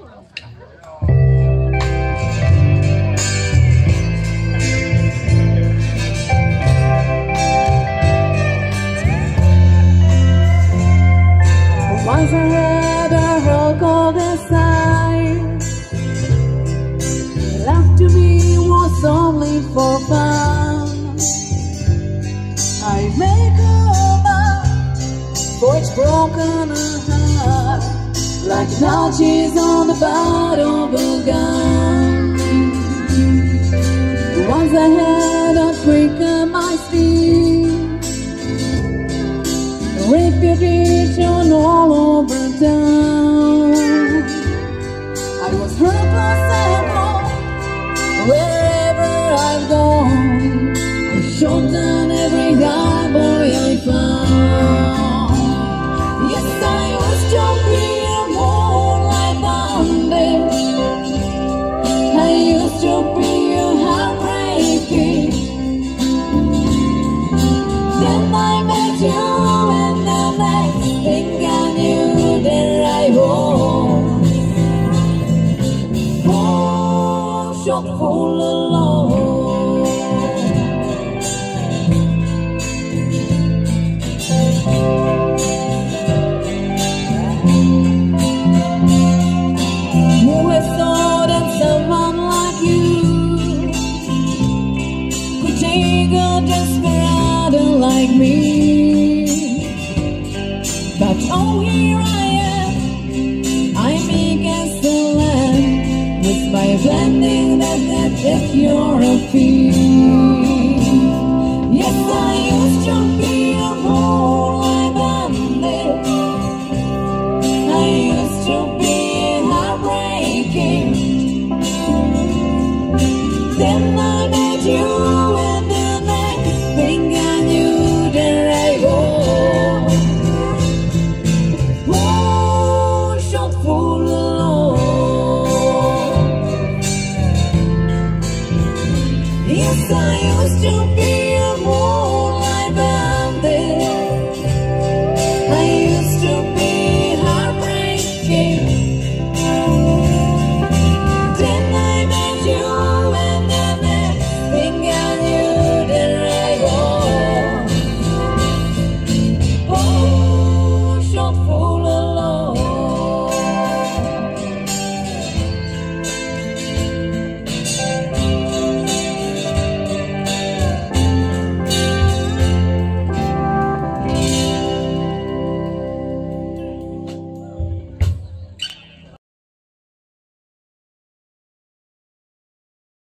Once I had a rock of the sign. Love to me was only for fun. I make a vow for each broken heart, like notches on the butt of a gun. Once I had a trick of my sleeve, reputation all over town. I was hopeless and all, wherever I've gone. I shot down every guy boy I found. Yes, I used to be a moonlight bandit. I used to be a heartbreaking. Then I met you, and the next thing I knew, there I was. Oh, shot full of love. Who has thought that someone like you could take a desperado like me? But oh, here I am, I'm meek as the lamb, with my blending that if you're a fiend. Yes, I used to be a moonlight bandit. I used to be heartbreaking. Then I met you, and the next thing I knew, there I was. Oh, shot full of love. Yes, I used to be a moonlight bandit.